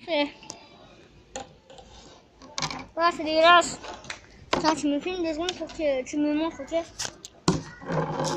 Voilà, c'est dégueulasse. Tiens, tu me filmes 2 secondes pour que tu me montres, ok?